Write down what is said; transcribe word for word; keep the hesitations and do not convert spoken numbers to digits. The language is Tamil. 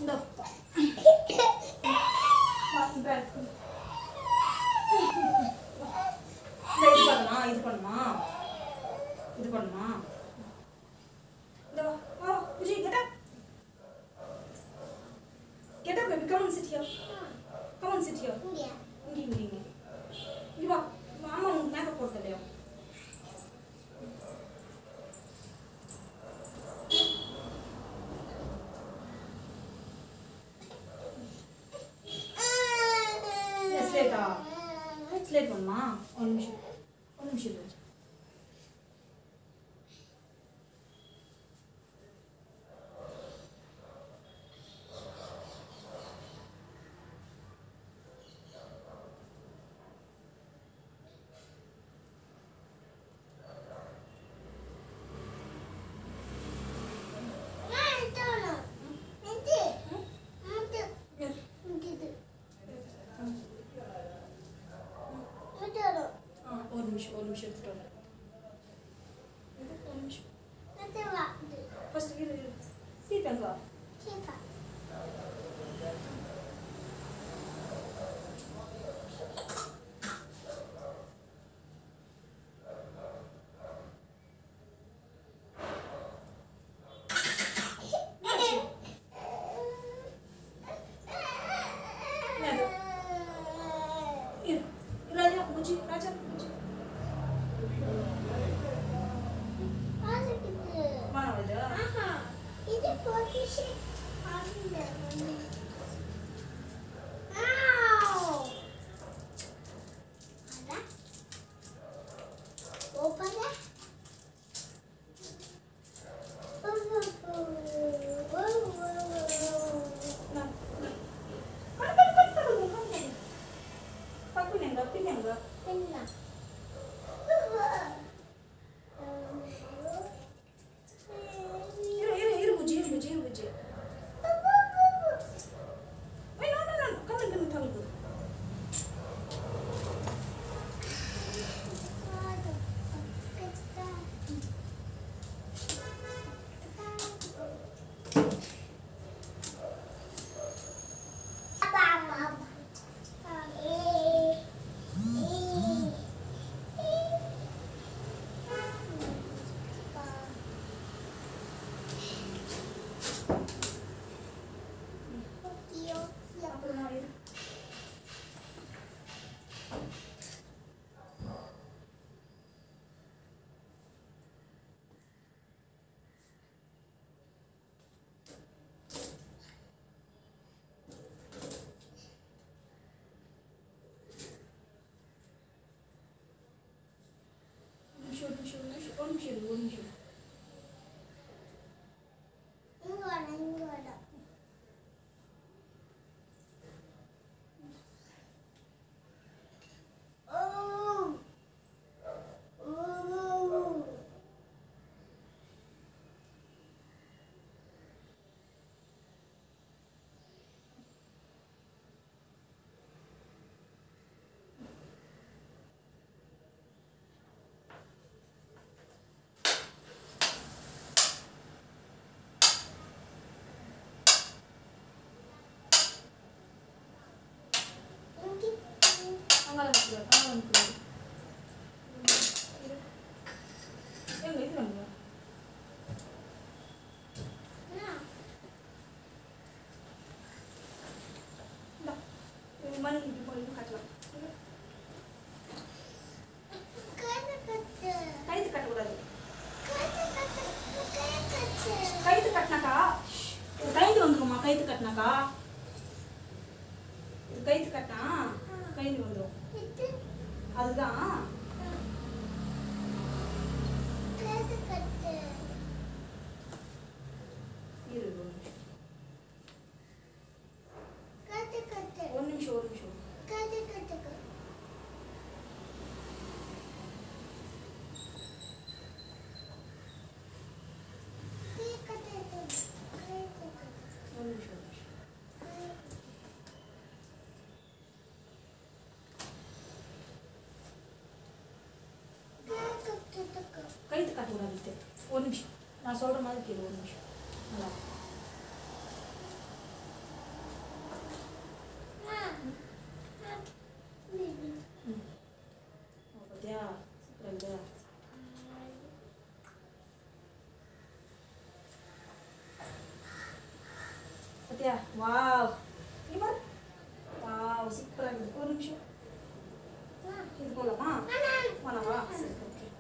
இந்த இது பண்ணுமா இது பண்ணுமா இது பண்ணுமா இந்த வா Buji getup getup baby come and sit here come and sit here இங்க இங்க இங்க இங்க வா மாமா உனக்கு மேக்கப் போடுறலையா ஸ்லேட்டா ஸ்லேட் பண்ணுமா ஒரு நிமிஷம் ஒரு நிமிஷம் இரு ஒரு நிமிஷம் ஒரு நிமிஷம் எடுத்துட்டு வரேன் ஒரு நிமிஷம் ஃபர்ஸ்ட் இரு இரு சீதாங்க சீதா ராஜா புஜி ராஜா Buji mana aja aha ini posisi ada wow ada opa ya Om Shri Om Shri Ingora Ingora Oh Oh Angga lagi, angga lagi. Yang itu kan ya. Nah. Dah. Yang mana itu mau itu kacau. Kacau kacau. Kaya itu kacau lagi. Kacau kacau. Kaya kacau. Kaya itu kacau nak. Kaya itu untuk rumah kaya itu kacau nak. Kaya itu kacau. Kaya itu untuk. அதுதான் கேட்டு கட்டு இரு கேட்டு கட்டு ஒரு நிமிஷம் ஒரு நிமிஷம் கேட்டு கட்டு ஒரு நிமிஷம் கைத்து காட்டு விடாது ஒரு நிமிஷம் நான் சொல்ற மாதிரி கேளு ஒரு நிமிஷம் நல்லா பார்த்தியா? வாவ், இங்க பாரு. வாவ், சூப்பராக இருக்குது. ஒரு நிமிஷம் இது போகலாமா? வேணாவா? சரி, ஓகே.